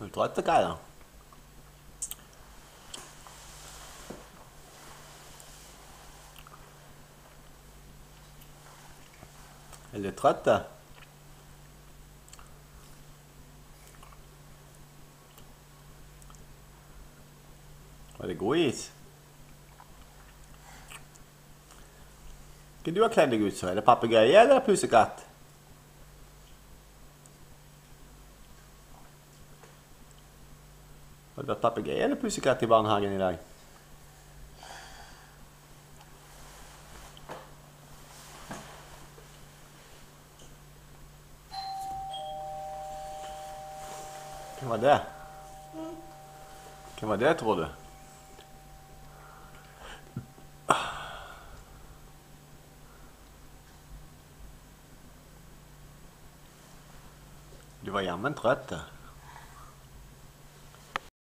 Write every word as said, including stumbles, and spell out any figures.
Er du trøtt, Kaja? Er du trøtt? Var det god is? Hva du har kledd deg ut så? Er det papegøye eller pusekatt? Har det vært papegøye eller pusekatt i barnehagen i dag? Hva var det? Hva var det, tror du? Du var jammen trøtt.